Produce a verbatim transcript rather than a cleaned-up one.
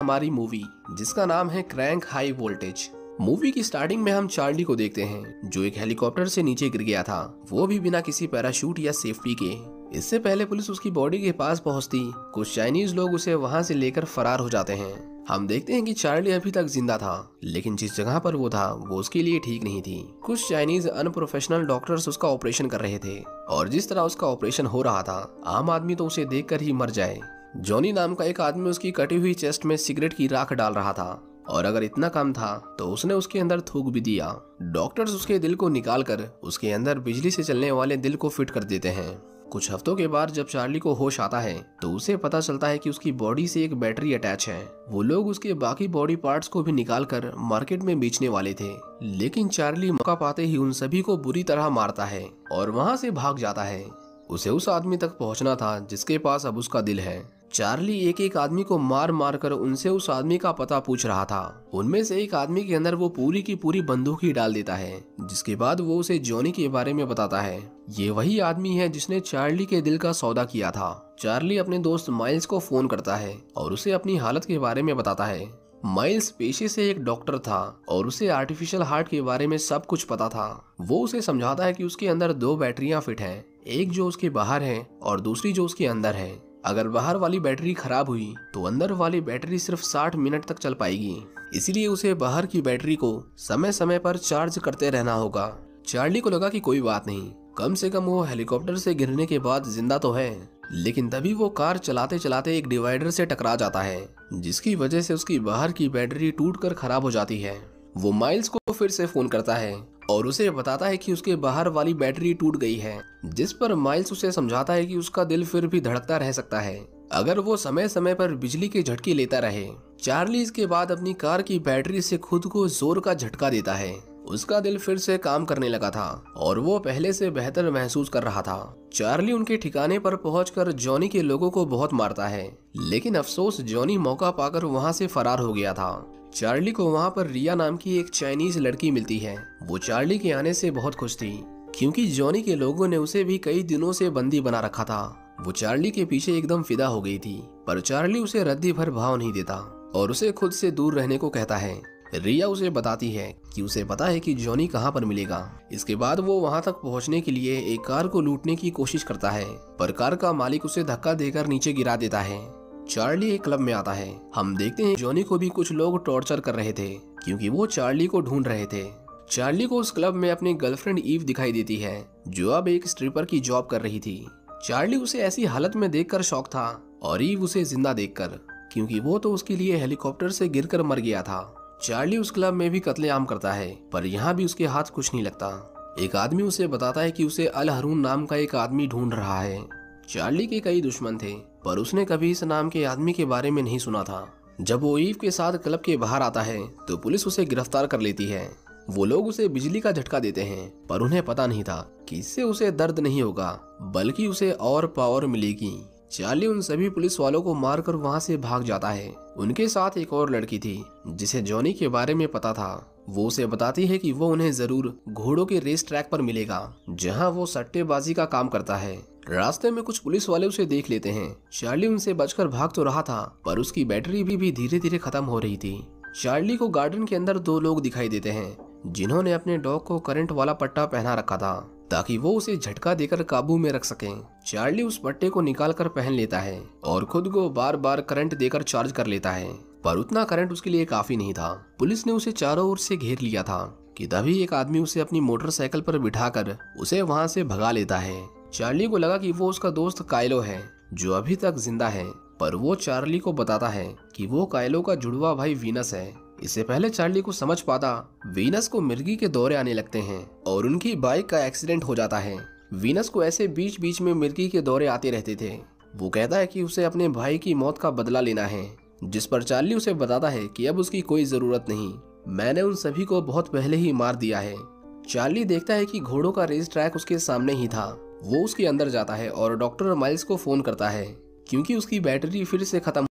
हमारी मूवी जिसका नाम है क्रैंक हाई वोल्टेज। मूवी की स्टार्टिंग में हम चार्ली को देखते हैं जो एक हेलीकॉप्टर से नीचे गिर गया था, वो भी बिना किसी पैराशूट या सेफ्टी के। इससे पहले पुलिस उसकी बॉडी के पास पहुंचती, कुछ चाइनीज लोग उसे वहां से लेकर फरार हो जाते हैं। हम देखते हैं कि चार्ली अभी तक जिंदा था, लेकिन जिस जगह पर वो था वो उसके लिए ठीक नहीं थी। कुछ चाइनीज अनप्रोफेशनल डॉक्टर्स उसका ऑपरेशन कर रहे थे और जिस तरह उसका ऑपरेशन हो रहा था, आम आदमी तो उसे देखकर ही मर जाए। जॉनी नाम का एक आदमी उसकी कटी हुई चेस्ट में सिगरेट की राख डाल रहा था और अगर इतना कम था तो उसने उसके अंदर थूक भी दिया। डॉक्टर्स उसके दिल को निकालकर उसके अंदर बिजली से चलने वाले दिल को फिट कर देते हैं। कुछ हफ्तों के बाद जब चार्ली को होश आता है तो उसे पता चलता है कि उसकी बॉडी से एक बैटरी अटैच है। वो लोग उसके बाकी बॉडी पार्ट्स को भी निकालकर मार्केट में बेचने वाले थे, लेकिन चार्ली मौका पाते ही उन सभी को बुरी तरह मारता है और वहाँ से भाग जाता है। उसे उस आदमी तक पहुँचना था जिसके पास अब उसका दिल है। चार्ली एक एक आदमी को मार मार कर उनसे उस आदमी का पता पूछ रहा था। उनमें से एक आदमी के अंदर वो पूरी की पूरी बंदूक ही डाल देता है, जिसके बाद वो उसे जॉनी के बारे में बताता है। ये वही आदमी है जिसने चार्ली के दिल का सौदा किया था। चार्ली अपने दोस्त माइल्स को फोन करता है और उसे अपनी हालत के बारे में बताता है। माइल्स पेशे से एक डॉक्टर था और उसे आर्टिफिशियल हार्ट के बारे में सब कुछ पता था। वो उसे समझाता है कि उसके अंदर दो बैटरियां फिट हैं, एक जो उसके बाहर है और दूसरी जो उसके अंदर है। अगर बाहर वाली बैटरी खराब हुई तो अंदर वाली बैटरी सिर्फ साठ मिनट तक चल पाएगी, इसलिए उसे बाहर की बैटरी को समय समय पर चार्ज करते रहना होगा। चार्ली को लगा कि कोई बात नहीं, कम से कम वो हेलीकॉप्टर से गिरने के बाद जिंदा तो है। लेकिन तभी वो कार चलाते चलाते एक डिवाइडर से टकरा जाता है, जिसकी वजह से उसकी बाहर की बैटरी टूटकर खराब हो जाती है। वो माइल्स को फिर से फोन करता है और उसे बताता है कि उसके बाहर वाली बैटरी टूट गई है, जिस पर माइल्स उसे समझाता है कि उसका दिल फिर भी धड़कता रह सकता है अगर वो समय समय पर बिजली के झटके लेता रहे। चार्ली इसके बाद अपनी कार की बैटरी से खुद को जोर का झटका देता है। उसका दिल फिर से काम करने लगा था और वो पहले से बेहतर महसूस कर रहा था। चार्ली उनके ठिकाने पर पहुंचकर जॉनी के लोगों को बहुत मारता है, लेकिन अफसोस जॉनी मौका पाकर वहां से फरार हो गया था। चार्ली को वहां पर रिया नाम की एक चाइनीज लड़की मिलती है। वो चार्ली के आने से बहुत खुश थी, क्योंकि जॉनी के लोगों ने उसे भी कई दिनों से बंदी बना रखा था। वो चार्ली के पीछे एकदम फिदा हो गई थी, पर चार्ली उसे रद्दी भर भाव नहीं देता और उसे खुद से दूर रहने को कहता है। रिया उसे बताती है कि उसे पता है कि जॉनी कहां पर मिलेगा। इसके बाद वो वहां तक पहुंचने के लिए एक कार को लूटने की कोशिश करता है, पर कार का मालिक उसे धक्का देकर नीचे गिरा देता है। चार्ली एक क्लब में आता है। हम देखते हैं जॉनी को भी कुछ लोग टॉर्चर कर रहे थे, क्योंकि वो चार्ली को ढूंढ रहे थे। चार्ली को उस क्लब में अपनी गर्लफ्रेंड ईव दिखाई देती है, जो अब एक स्ट्रिपर की जॉब कर रही थी। चार्ली उसे ऐसी हालत में देखकर शॉक था और ईव उसे जिंदा देखकर, क्योंकि वो तो उसके लिए हेलीकॉप्टर से गिरकर मर गया था। चार्ली उस क्लब में भी कत्लेआम करता है, पर यहाँ भी उसके हाथ कुछ नहीं लगता। एक आदमी उसे बताता है कि उसे अल रून नाम का एक आदमी ढूंढ रहा है। चार्ली के कई दुश्मन थे, पर उसने कभी इस नाम के आदमी के बारे में नहीं सुना था। जब वो ईव के साथ क्लब के बाहर आता है तो पुलिस उसे गिरफ्तार कर लेती है। वो लोग उसे बिजली का झटका देते हैं, पर उन्हें पता नहीं था कि इससे उसे दर्द नहीं होगा, बल्कि उसे और पावर मिलेगी। चार्ली उन सभी पुलिस वालों को मारकर वहां से भाग जाता है। उनके साथ एक और लड़की थी जिसे जॉनी के बारे में पता था। वो उसे बताती है कि वो उन्हें जरूर घोड़ों के रेस ट्रैक पर मिलेगा, जहां वो सट्टेबाजी का काम करता है। रास्ते में कुछ पुलिस वाले उसे देख लेते हैं। चार्ली उनसे बचकर भाग तो रहा था, पर उसकी बैटरी भी, भी धीरे धीरे खत्म हो रही थी। चार्ली को गार्डन के अंदर दो लोग दिखाई देते हैं, जिन्होंने अपने डॉग को करंट वाला पट्टा पहना रखा था, ताकि वो उसे झटका देकर काबू में रख सकें। चार्ली उस पट्टे को निकालकर पहन लेता है और खुद को बार बार करंट देकर चार्ज कर लेता है, पर उतना करंट उसके लिए काफी नहीं था। पुलिस ने उसे चारों ओर से घेर लिया था कि तभी एक आदमी उसे अपनी मोटरसाइकिल पर बिठाकर उसे वहां से भगा लेता है। चार्ली को लगा कि वो उसका दोस्त काइलो है, जो अभी तक जिंदा है, पर वो चार्ली को बताता है कि वो काइलो का जुड़वा भाई वीनस है। इससे पहले चार्ली को समझ पाता, वीनस को मिर्गी के दौरे आने लगते हैं और उनकी बाइक का एक्सीडेंट हो जाता है। वीनस को ऐसे बीच बीच में मिर्गी के दौरे आते रहते थे। वो कहता है कि उसे अपने भाई की मौत का बदला लेना है, जिस पर चार्ली उसे बताता है कि अब उसकी कोई जरूरत नहीं, मैंने उन सभी को बहुत पहले ही मार दिया है। चार्ली देखता है कि घोड़ों का रेस ट्रैक उसके सामने ही था। वो उसके अंदर जाता है और डॉक्टर माइल्स को फोन करता है, क्योंकि उसकी बैटरी फिर से खत्म